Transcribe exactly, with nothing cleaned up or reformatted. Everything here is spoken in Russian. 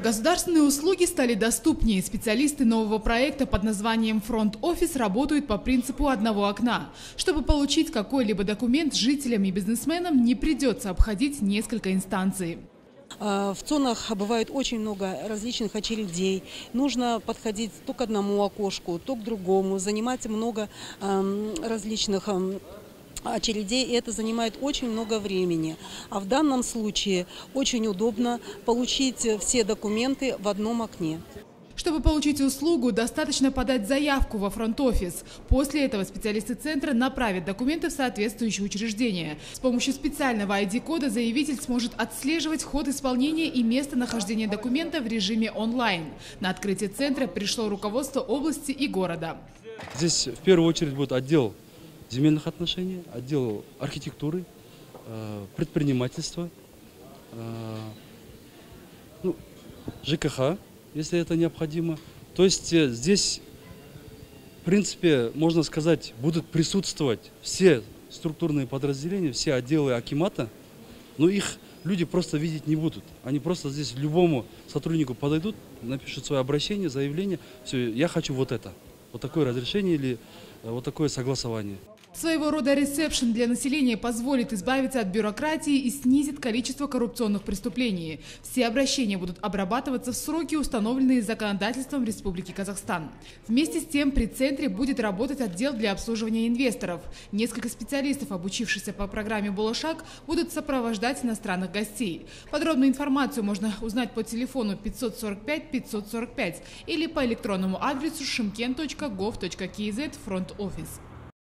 Государственные услуги стали доступнее. Специалисты нового проекта под названием «Фронт-офис» работают по принципу одного окна. Чтобы получить какой-либо документ, жителям и бизнесменам не придется обходить несколько инстанций. В ЦОНах бывает очень много различных очередей. Нужно подходить то к одному окошку, то к другому, занимать много различных очередей, и это занимает очень много времени. А в данном случае очень удобно получить все документы в одном окне. Чтобы получить услугу, достаточно подать заявку во фронт-офис. После этого специалисты центра направят документы в соответствующее учреждение. С помощью специального ай ди-кода заявитель сможет отслеживать ход исполнения и местонахождение документа в режиме онлайн. На открытие центра пришло руководство области и города. Здесь в первую очередь будет отдел земельных отношений, отдел архитектуры, предпринимательства, ну, ЖКХ, если это необходимо. То есть здесь, в принципе, можно сказать, будут присутствовать все структурные подразделения, все отделы акимата, но их люди просто видеть не будут. Они просто здесь любому сотруднику подойдут, напишут свое обращение, заявление, все, я хочу вот это, вот такое разрешение или вот такое согласование. Своего рода ресепшн для населения позволит избавиться от бюрократии и снизит количество коррупционных преступлений. Все обращения будут обрабатываться в сроки, установленные законодательством Республики Казахстан. Вместе с тем при центре будет работать отдел для обслуживания инвесторов. Несколько специалистов, обучившихся по программе «Болошак», будут сопровождать иностранных гостей. Подробную информацию можно узнать по телефону пятьсот сорок пять пятьсот сорок пять или по электронному адресу шымкент точка гов точка кз фронт-офис.